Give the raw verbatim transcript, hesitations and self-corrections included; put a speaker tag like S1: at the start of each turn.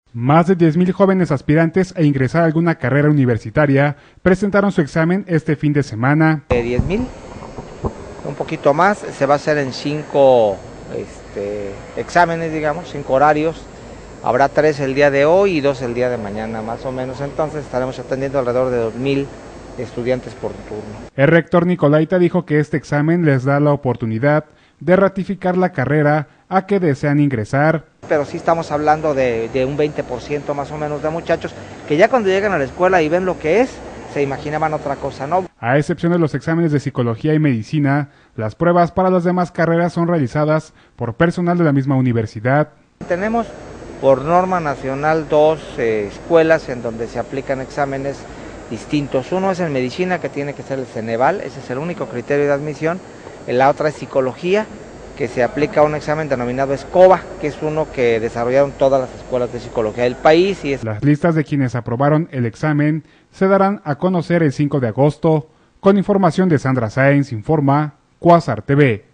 S1: Más de diez mil jóvenes aspirantes a ingresar a alguna carrera universitaria presentaron su examen este fin de semana.
S2: De diez mil, un poquito más, se va a hacer en cinco este, exámenes, digamos, cinco horarios. Habrá tres el día de hoy y dos el día de mañana, más o menos. Entonces estaremos atendiendo alrededor de dos mil estudiantes por turno.
S1: El rector Nicolaita dijo que este examen les da la oportunidad de ratificar la carrera a que desean ingresar.
S2: Pero sí estamos hablando de, de un veinte por ciento más o menos de muchachos que ya cuando llegan a la escuela y ven lo que es, se imaginaban otra cosa, ¿no?
S1: A excepción de los exámenes de psicología y medicina, las pruebas para las demás carreras son realizadas por personal de la misma universidad.
S2: Tenemos por norma nacional dos eh, escuelas en donde se aplican exámenes distintos. Uno es en medicina, que tiene que ser el Ceneval, ese es el único criterio de admisión. La otra es psicología, que se aplica a un examen denominado ESCOBA, que es uno que desarrollaron todas las escuelas de psicología del país. Y es...
S1: Las listas de quienes aprobaron el examen se darán a conocer el cinco de agosto. Con información de Sandra Sáenz, informa Cuásar T V.